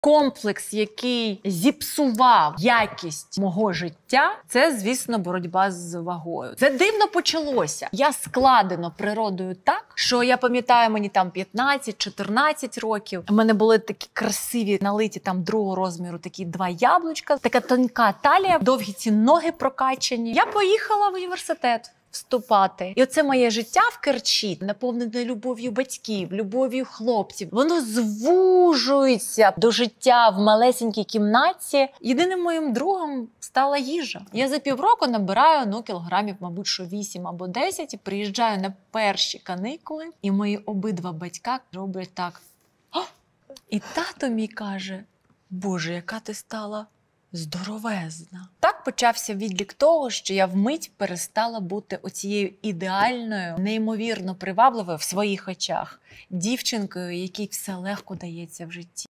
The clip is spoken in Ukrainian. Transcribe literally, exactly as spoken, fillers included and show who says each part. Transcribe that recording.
Speaker 1: Комплекс, який зіпсував якість мого життя, це, звісно, боротьба з вагою. Це дивно почалося. Я складено природою так, що я пам'ятаю, мені там п'ятнадцять-чотирнадцять років. У мене були такі красиві, налиті там другого розміру, такі два яблучка, така тонка талія, довгі ці ноги прокачані. Я поїхала в університет вступати. І оце моє життя в Керчі, наповнене любов'ю батьків, любов'ю хлопців. Воно звужується до життя в малесенькій кімнаті. Єдиним моїм другом стала їжа. Я за півроку набираю, ну, кілограмів, мабуть, що вісім або десять, і приїжджаю на перші канікули, і мої обидва батька роблять так. О! І тато мій каже: Боже, яка ти стала здоровезна. Так почався відлік того, що я вмить перестала бути оцією ідеальною, неймовірно привабливою в своїх очах дівчинкою, якій все легко дається в житті.